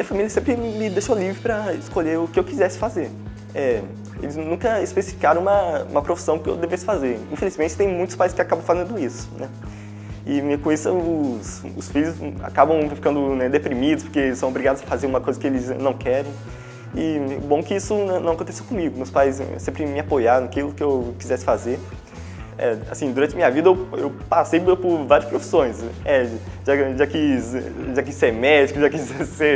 minha família sempre me deixou livre para escolher o que eu quisesse fazer. Eles nunca especificaram uma profissão que eu devesse fazer. Infelizmente, tem muitos pais que acabam fazendo isso, né? E com isso, os filhos acabam ficando, né, deprimidos porque são obrigados a fazer uma coisa que eles não querem. E bom que isso não aconteceu comigo. Meus pais sempre me apoiaram naquilo que eu quisesse fazer. Assim, durante minha vida eu passei por várias profissões. Já quis ser médico, já quis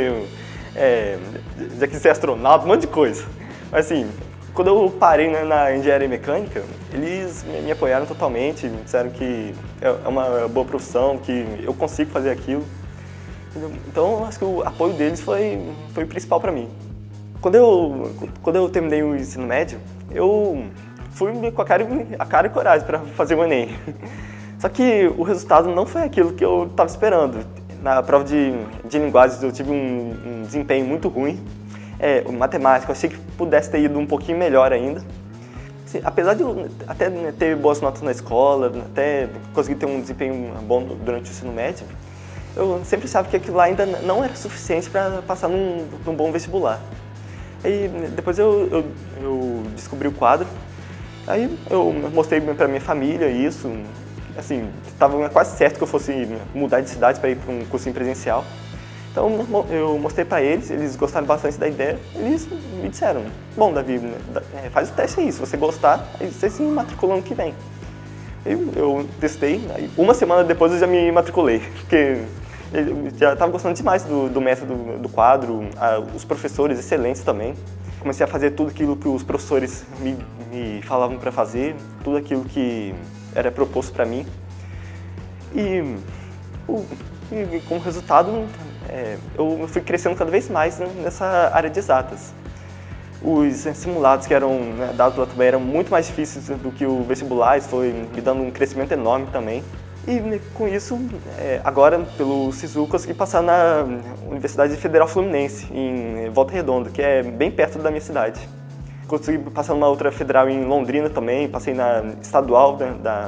ser astronauta, um monte de coisa. Mas assim, quando eu parei, né, na engenharia mecânica, eles me apoiaram totalmente, me disseram que é uma boa profissão, que eu consigo fazer aquilo. Então, acho que o apoio deles foi o principal para mim. Quando eu terminei o ensino médio, eu fui com a cara e coragem para fazer o Enem. Só que o resultado não foi aquilo que eu estava esperando. Na prova de linguagens eu tive um desempenho muito ruim. Matemática, eu achei que pudesse ter ido um pouquinho melhor ainda. Assim, apesar de eu até ter boas notas na escola, até conseguir ter um desempenho bom durante o ensino médio, eu sempre achava que aquilo lá ainda não era suficiente para passar num bom vestibular. Aí depois eu descobri o quadro, aí eu mostrei para minha família isso, assim, estava quase certo que eu fosse mudar de cidade para ir para um cursinho presencial. Então eu mostrei para eles gostaram bastante da ideia, eles me disseram, bom, Davi, faz o teste aí, se você gostar, aí você se matricula ano que vem. Eu testei, aí uma semana depois eu já me matriculei, porque eu já estava gostando demais do método do quadro, os professores excelentes também. Comecei a fazer tudo aquilo que os professores me falavam para fazer, tudo aquilo que era proposto para mim. E como resultado, eu fui crescendo cada vez mais, né, nessa área de exatas. Os simulados que eram, né, dados lá também eram muito mais difíceis do que o vestibular, isso foi me dando um crescimento enorme também. E com isso, agora, pelo SISU, consegui passar na Universidade Federal Fluminense, em Volta Redonda, que é bem perto da minha cidade. Consegui passar numa outra federal em Londrina também, passei na estadual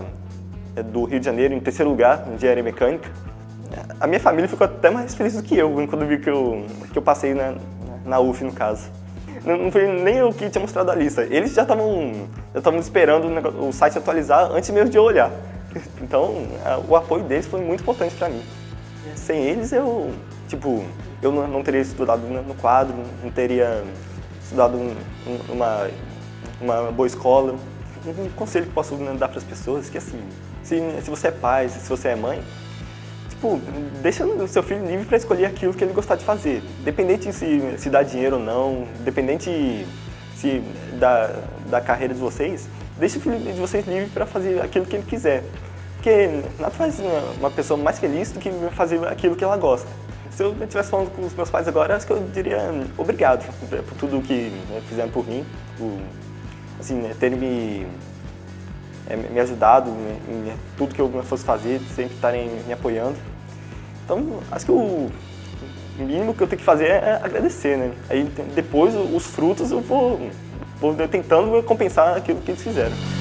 do Rio de Janeiro, em terceiro lugar, em engenharia mecânica. A minha família ficou até mais feliz do que eu, quando viu que eu passei na UF, no caso. Não foi nem eu que tinha mostrado a lista, eles já estavam esperando o site atualizar antes mesmo de eu olhar. Então, o apoio deles foi muito importante para mim. Sem eles, eu não teria estudado no quadro, não teria estudado numa boa escola. Um conselho que posso dar para as pessoas é que, assim, se você é pai, se você é mãe, deixa o seu filho livre para escolher aquilo que ele gostar de fazer. Independente se dá dinheiro ou não, independente da carreira de vocês, deixa o filho de vocês livre para fazer aquilo que ele quiser. Porque nada faz uma pessoa mais feliz do que fazer aquilo que ela gosta. Se eu estivesse falando com os meus pais agora, acho que eu diria obrigado por tudo que fizeram por mim, assim, terem me ajudado em tudo que eu fosse fazer, sempre estarem me apoiando. Então, acho que o mínimo que eu tenho que fazer é agradecer, né? Aí depois, os frutos, eu vou tentando compensar aquilo que eles fizeram.